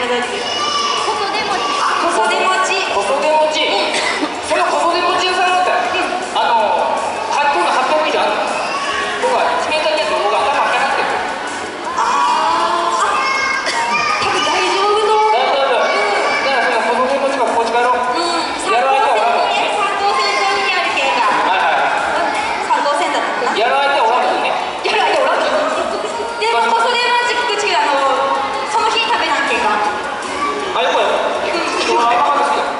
ご存知ですか？ こそで餅。 あ、こそで餅。 こそで餅。そのこそで餅屋さんだったら、発酵の発酵機じゃん。僕は1メートルやつ僕は頭開かなくて。 多分大丈夫と思う。 だからそのこそで餅が持ち帰ろう。やる相手はおらんもんね。 3号線沿いにある系が。3号線だったかな。 やる相手はおらんもんね。 やる相手おらんの。でもこそで餅聞く違う、その日食べなん系か。 あ、よくよ。今日は甘かった好きだ。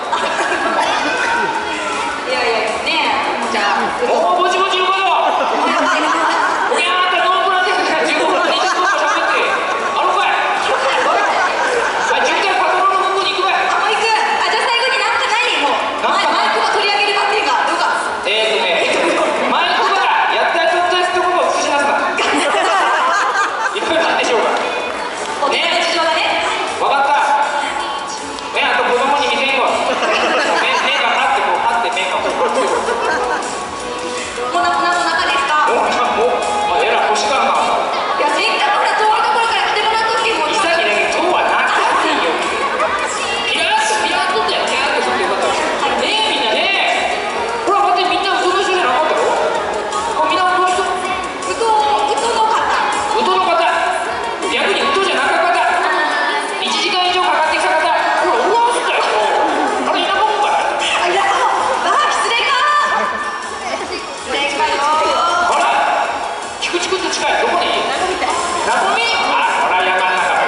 いやいやねえ、じゃあおお、ぼちぼちうまいわ。いやー、あんたノープランで15分20分も喋ってあのかい。10回パトロールの向こうに行くかい。 もう行く。じゃあ最後になんか何もうマイクを取り上げるバッテリーがどうか。 マイクがやったちょっとやつってことを口なすな。いくらなんでしょうか。 お手の事情だね。 わかった。あと子供に見せんわ。目がパッてこうパッて目がこう。 もう中ですか？ えらい欲しかんな。 いや、せっかくほら遠いところから来てもらっとけ。もう潔だけ今日はなくていいよ。ピラッとだよ。ピラッと振ってよかった。ねえみんなね。ほら待って、みんな嘘の人じゃなかったよ。みんな嘘の人。 嘘の方。 嘘の方。逆に嘘じゃなかった方。1時間以上かかってきた方。ほらおらんすだよ。あれいなかったかい。 いや、失礼か。失礼かよ。 ほら菊池くんと近い。どこに？なごみ。あ、ほら山の中。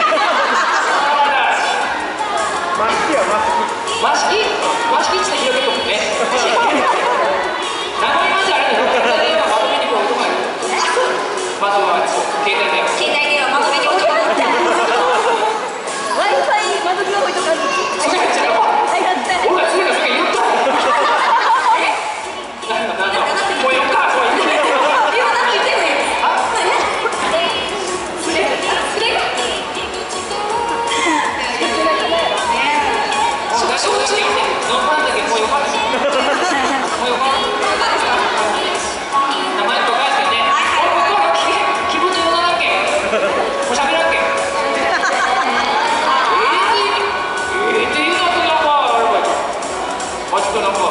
マシキ地で広げとくね。なごみまであれだよ。携帯電話まとめにこう置いとかない。まずは携帯電話。 携帯電話まとめに置いとかない。 Wi-Fi 窓際置いとかんの。 それ違うわ。俺が常がそれ言ったもん。もうよっか。もういいね。 今何言ってんのよ。失礼か。 私ノーパンだけどもうよかった。もうよかった。名前とかしてね。気分で言わなきゃ。もう喋らんけ。っていうのとなんかあればマジックなんか